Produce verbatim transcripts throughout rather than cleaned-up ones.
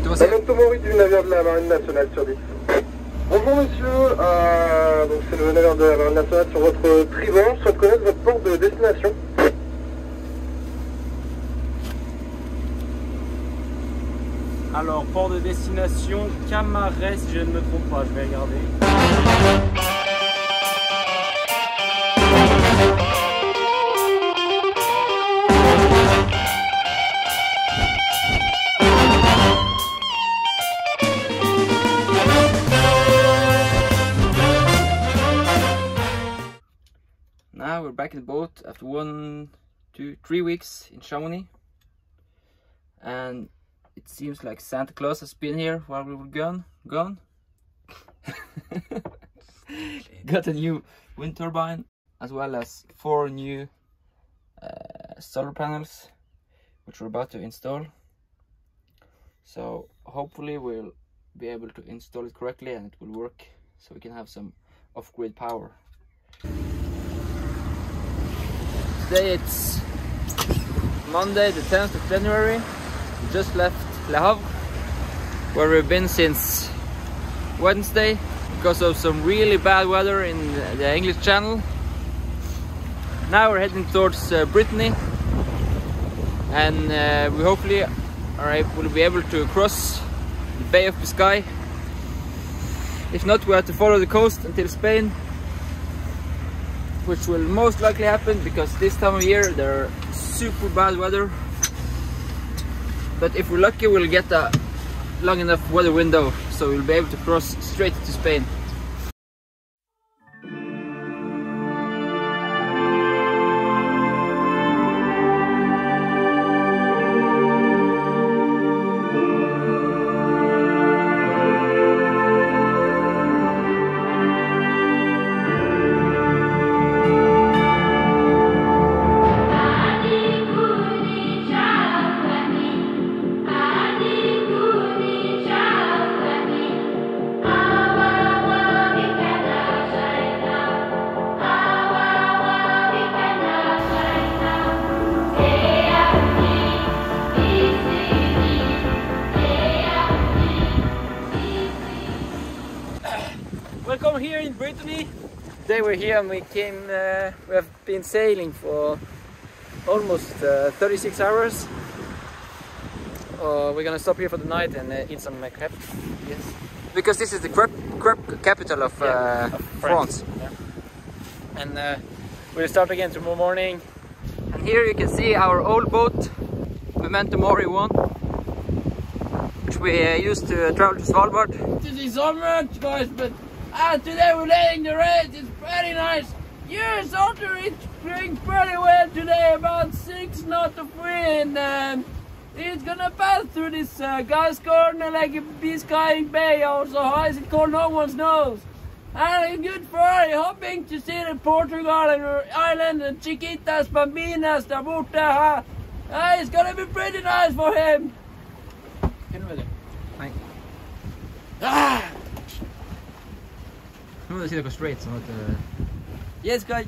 Memento Mori du navire de la Marine nationale sur dix. Bonjour monsieur, euh, donc c'est le navire de la Marine nationale sur votre tribord. Je souhaite connaître votre port de destination. Alors, port de destination, Camaret, si je ne me trompe pas, je vais regarder. Now we're back in the boat after one, two, three weeks in Chamonix, and it seems like Santa Claus has been here while we were gone. Gone. Got a new wind turbine as well as four new uh, solar panels, which we're about to install. So hopefully we'll be able to install it correctly and it will work, so we can have some off-grid power. Today it's Monday the tenth of January. We just left Le Havre, where we've been since Wednesday because of some really bad weather in the English Channel. Now we're heading towards uh, Brittany, and uh, we hopefully are able, will be able to cross the Bay of Biscay. If not, we have to follow the coast until Spain, which will most likely happen because this time of year there are super bad weather. But if we're lucky, we'll get a long enough weather window so we'll be able to cross straight to Spain. Welcome here in Brittany. Today we're here and we came, uh, we have been sailing for almost uh, thirty-six hours. Uh, we're gonna stop here for the night and uh, eat some uh, crepe. Yes. Because this is the crepe, crepe capital of, yeah, uh, of France. France. Yeah. And uh, we'll start again tomorrow morning. And here you can see our old boat, Memento Mori one, which we uh, used to uh, travel to Svalbard. To see so much, guys, but uh, today we're letting the race. It's pretty nice. Yes, Otter is doing pretty well today, about six knots of wind. Um, it's gonna pass through this uh, gas corner like a Biscay Bay, or so how is it called? No one knows. And it's good for hoping to see the Portugal and her island and Chiquitas Bambinas there borta. Uh, uh, it's gonna be pretty nice for him. Ah! Nu må du si dere straight, sånn at... Uh... Yes, guys.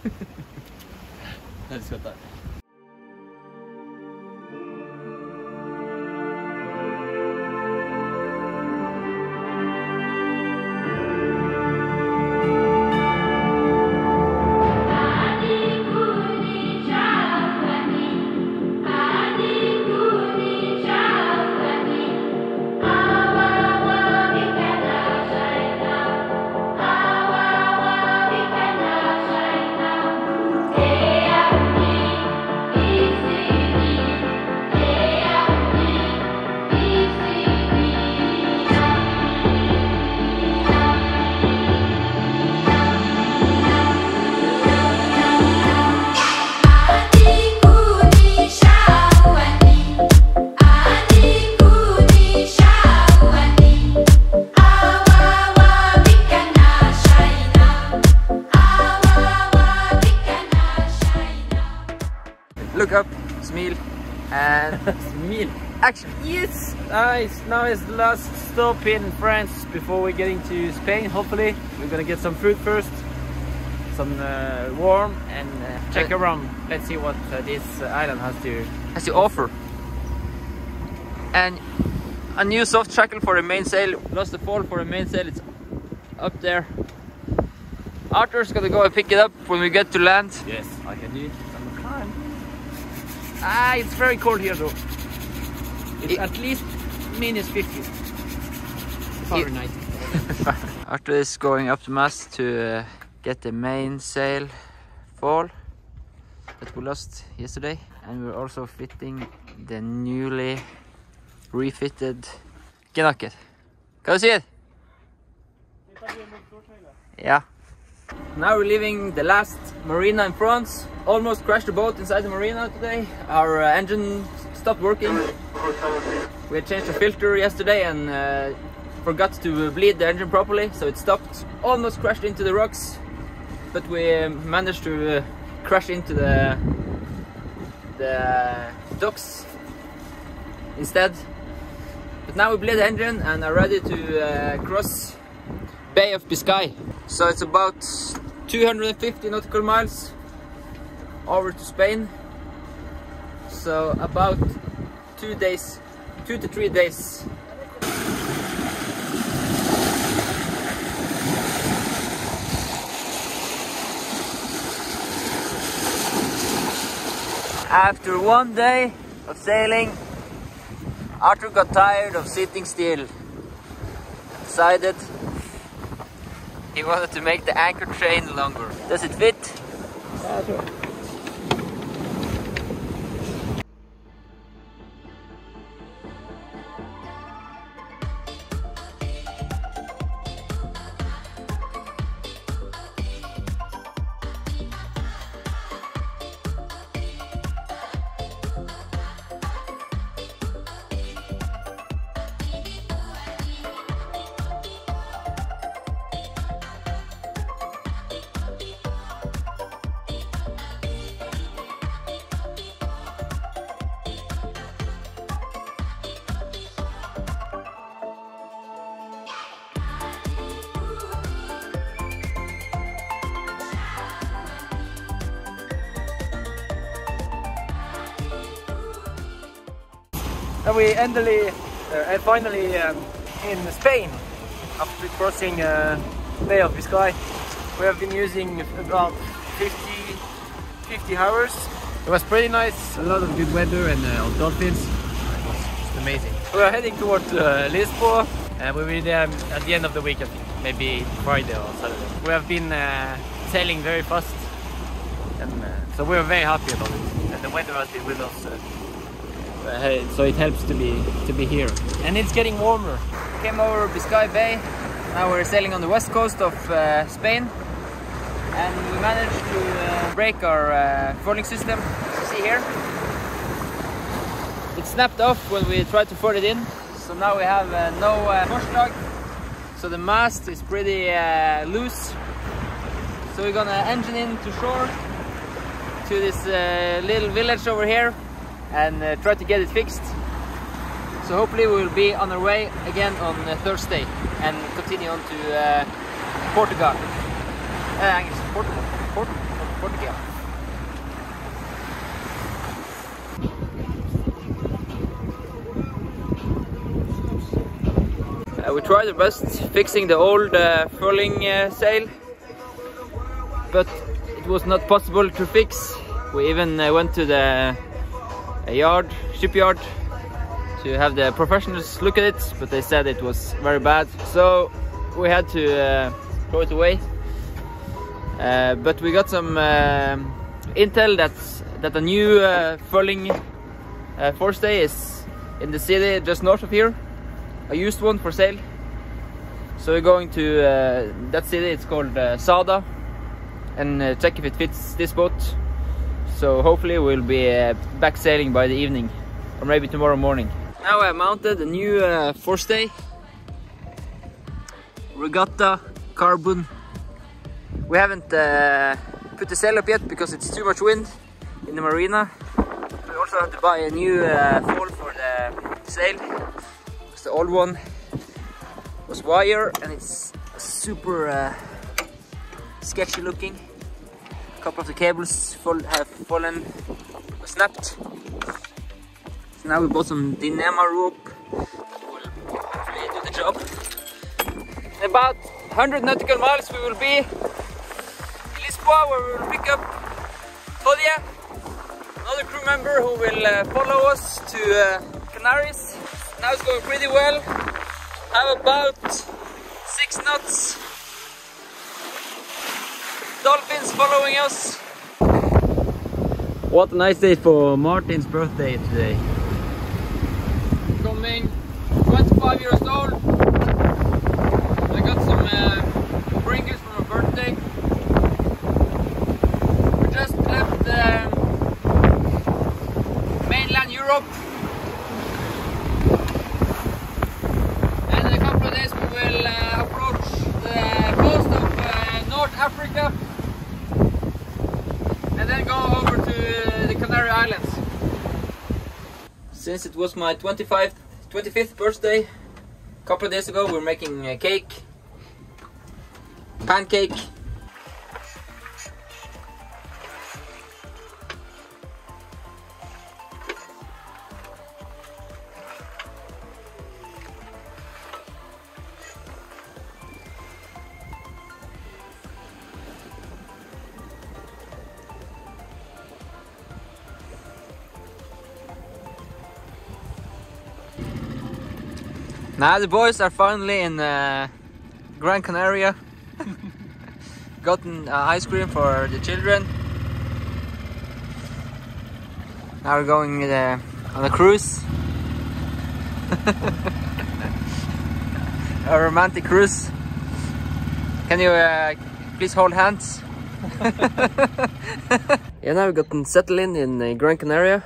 Let's go that. Look up, smile, and Smile. action. Yes! Nice! Now is the last stop in France before we're getting to Spain, hopefully. We're gonna get some food first, some uh, warm, and uh, check around. Let's see what uh, this uh, island has to, Has to offer. And a new soft shackle for the mainsail. Lost the fall for the mainsail. It's up there. Arthur's gonna go and pick it up when we get to land. Yes, I can do it on the climb. Ah, it's very cold here though. It's it, at least minus fifty Fahrenheit. Arthur is going up the mast to uh, get the mainsail fall that we lost yesterday, and we're also fitting the newly refitted genakker. Kan du si det? Yeah. Now we're leaving the last marina in France. Almost crashed the boat inside the marina today. Our uh, engine stopped working. We had changed the filter yesterday and uh, forgot to bleed the engine properly, so it stopped. Almost crashed into the rocks, but we uh, managed to uh, crash into the the docks instead. But now we bleed the engine and are ready to uh, cross Bay of Biscay. So it's about two hundred fifty nautical miles over to Spain. So about two days, two to three days. After one day of sailing, Arthur got tired of sitting still. Decided he wanted to make the anchor chain longer. Does it fit? Yeah, sure. And we endly, uh, and finally um, in Spain, after crossing uh, Bay of Biscay. We have been using about fifty, fifty hours. It was pretty nice, a lot of good weather and uh, dolphins. It was just amazing. We are heading towards uh, Lisboa, and we will be there at the end of the week, I think, maybe Friday or Saturday. We have been uh, sailing very fast, and uh, so we are very happy about it. And the weather has been with us. Uh, Uh, so it helps to be to be here, and it's getting warmer. Came over Biscay Bay. Now we're sailing on the west coast of uh, Spain, and we managed to uh, break our uh, furling system. As you see here, it snapped off when we tried to furl it in, so now we have uh, no uh, forslag. So the mast is pretty uh, loose. So we're gonna engine in to shore to this uh, little village over here and uh, try to get it fixed. So hopefully we will be on our way again on uh, Thursday and continue on to uh, Portugal. Uh, Portugal. Portugal. Portugal. Uh, we tried our best fixing the old uh, furling uh, sail, but it was not possible to fix. We even uh, went to the a yard, shipyard, to have the professionals look at it, but they said it was very bad, so we had to uh, throw it away. Uh, but we got some uh, intel that's, that a new uh, furling uh, forestay is in the city just north of here, a used one for sale. So we're going to uh, that city. It's called uh, Sada, and uh, check if it fits this boat. So hopefully we'll be uh, back sailing by the evening, or maybe tomorrow morning. Now I have mounted a new uh, forestay, Regatta Carbon. We haven't uh, put the sail up yet because it's too much wind in the marina. We also have to buy a new uh, fall for the sail, because the old one was wire and it's super uh, sketchy looking. A couple of the cables fall, have fallen, snapped. So now we bought some dynamo rope that will job. In about one hundred nautical miles we will be in Lisboa, where we will pick up Torje, another crew member who will uh, follow us to uh, Canaries. Now it's going pretty well. Have about six knots. Dolphins following us. What a nice day for Martin's birthday today. Coming twenty-five years old. I got some uh, Pringles for my birthday. We just left uh, mainland Europe. And in a couple of days we will uh, approach the coast of uh, North Africa. And then go over to uh, the Canary Islands. Since it was my twenty-fifth, twenty-fifth birthday, a couple of days ago, we were making a cake, pancake. Now the boys are finally in uh, Gran Canaria. Gotten uh, ice cream for the children. Now we're going uh, on a cruise. A romantic cruise. Can you uh, please hold hands? Yeah, now we've gotten settled in in uh, Gran Canaria.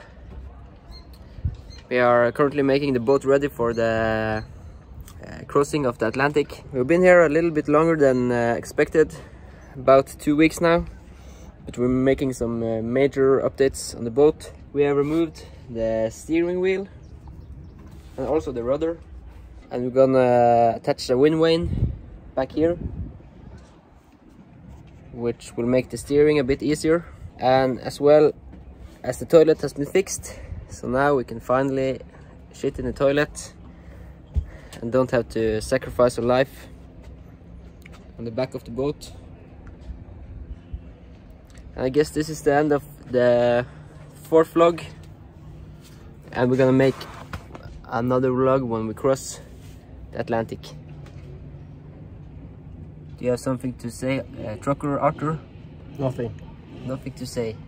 We are currently making the boat ready for the Uh, crossing of the Atlantic. We've been here a little bit longer than uh, expected, about two weeks now, but we're making some uh, major updates on the boat. We have removed the steering wheel and also the rudder, and we're gonna attach a wind vane back here, which will make the steering a bit easier, and as well as the toilet has been fixed, so now we can finally shit in the toilet and don't have to sacrifice our life on the back of the boat. And I guess this is the end of the fourth vlog, and we're gonna make another vlog when we cross the Atlantic. Do you have something to say, uh, Trucker Arthur? Nothing. Nothing to say.